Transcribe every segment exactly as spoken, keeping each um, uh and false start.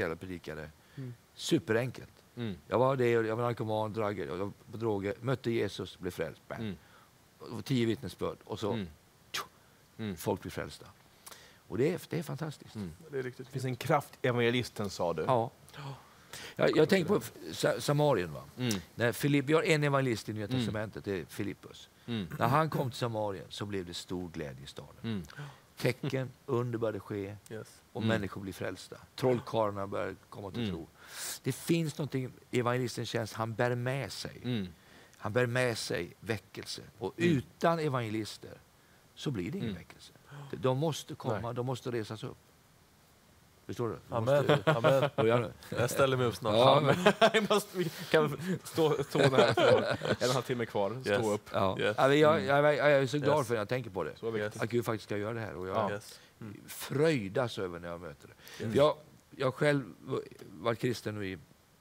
jävla predikare. Mm. Superenkelt. Mm. Jag var det, jag var narkoman, dragger, jag var på droger, mötte Jesus, blev frälst. Mm. Och tio vittnesbörd och så mm. tjo, Mm. folk blir frälsta. Och det är, det är fantastiskt. Mm. Det, är riktigt det finns en kraft i evangelisten, sa du. Ja. Jag, jag tänker på Samarien. Va? Mm. När Filipp, vi har en evangelist i Nya Testamentet, det är Filippus. Mm. När han kom till Samarien så blev det stor glädje i staden. Mm. Tecken, under började ske yes. och mm. människor blir frälsta. Trollkarlarna börjar komma till mm. tro. Det finns någonting i evangelistens tjänst han bär med sig. Mm. Han bär med sig väckelse. Och mm. utan evangelister så blir det ingen mm. väckelse. De måste komma, Nej. de måste resas upp. Förstår du? Amen. Måste, Amen. Börja Jag ställer mig upp snart. Ja, men, jag måste, vi kan stå, stå där för en och en halv timme kvar. Stå Yes. upp. Ja. Yes. Jag, jag, jag, jag är så glad yes. för att jag tänker på det. Så yes. Att Gud faktiskt ska göra det här. Och jag ja. yes. mm. fröjdas över när jag möter det. Yes. Jag, jag själv varit kristen nu i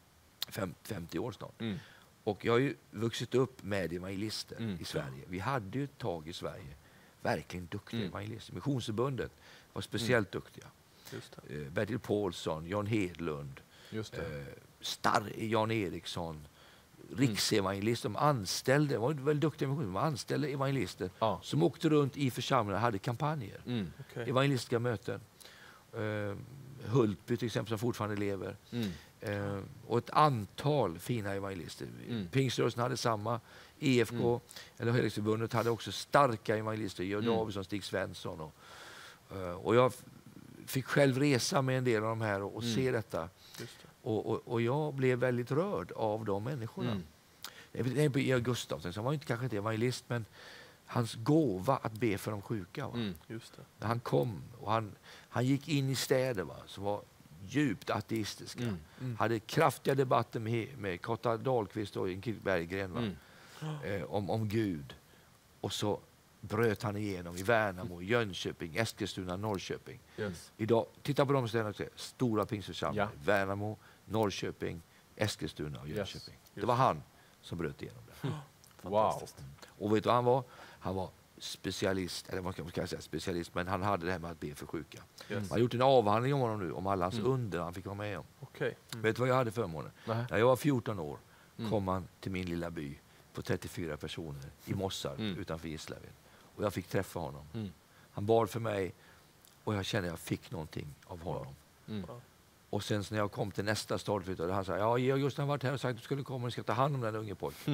femtio år snart. Mm. Och jag har ju vuxit upp med evangelister mm. i Sverige. Vi hade ju ett tag i Sverige verkligen duktiga mm. evangelister. Missionsförbundet var speciellt mm. duktiga. Just det. Uh, Bertil Paulsson, Jan Hedlund, Just det. Uh, Starr, Jan Eriksson, riksevangelister. De anställde, de var väldigt duktiga missionsförbund, de anställde evangelister ja. som åkte runt i församlingar och hade kampanjer. Mm. Okay. Evangelistiska möten. Uh, Hultby till exempel som fortfarande lever. Mm. Uh, och ett antal fina evangelister. Mm. Pingströrelsen hade samma. E F K, mm. eller Helgsförbundet, hade också starka evangelister. Georg mm. Davidsson, Stig Svensson. Och, uh, och jag fick själv resa med en del av de här och, och mm. se detta. Just det. Och, och, och jag blev väldigt rörd av de människorna. Mm. Jag är Gustafsson, han var inte kanske inte evangelist, men hans gåva att be för de sjuka. Va? Mm. Just det. När han kom och han, han gick in i städer, va, som var djupt ateistiska. Mm. Mm. Hade kraftiga debatter med, med Kotta Dahlqvist och Ingrid Berggren, va? Mm. Eh, om, om Gud. Och så bröt han igenom i Värnamo, Jönköping, Eskilstuna, Norrköping. Yes. Idag, titta på de städerna, stora pingstförsamlingar. Ja. Värnamo, Norrköping, Eskilstuna och Jönköping. Yes. Det var han som bröt igenom det. Mm. Wow. Och vet du vad han var? Han var specialist, eller man kan säga specialist, men han hade det här med att be för sjuka. Yes. Man har gjort en avhandling om honom nu, om alla hans mm. under han fick vara med om. Okay. Mm. Vet du vad jag hade förmånen? Mm. När jag var fjorton år mm. kom han till min lilla by på trettiofyra personer i Mossar mm. utanför Gislaved. Och jag fick träffa honom. Mm. Han bad för mig och jag kände att jag fick någonting av honom. Mm. Och sen när jag kom till nästa stad, han sa, ja, jag just har varit här och sagt att du skulle komma och ska ta hand om den unge pojken.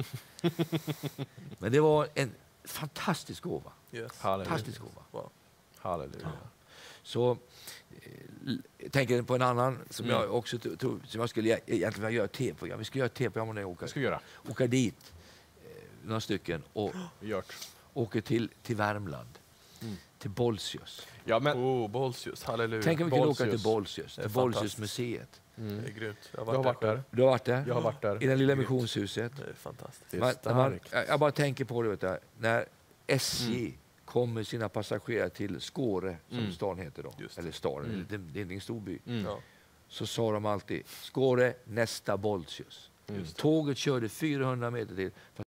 Men det var en fantastisk gåva. Yes. Fantastisk gåva. Wow. Halleluja. Ja. Så jag tänker på en annan som mm. jag också tog, som jag skulle egentligen vilja göra ett tv-program. Vi skulle göra ett tv-program om när jag åker. Ska göra. Åka dit eh, några stycken och åker till, till Värmland. Mm. Till Bolsius. Ja, men oh, Bolsius, halleluja. Tänk om vi kunde åka till Bolsius, till Bolsius-museet. Mm. Det är grymt. Jag har varit, jag har varit där. där. Du har varit där? Jag har varit där. I det lilla missionshuset. Det är fantastiskt. Det är man, man, jag bara tänker på det, vet du, när S J mm. kom med sina passagerare till Skåre, som mm. stan heter då. Eller staden, mm. det, det är en stor by. Mm. Ja. Så sa de alltid, Skåre, nästa Bolsius. Mm. Tåget körde fyrahundra meter till.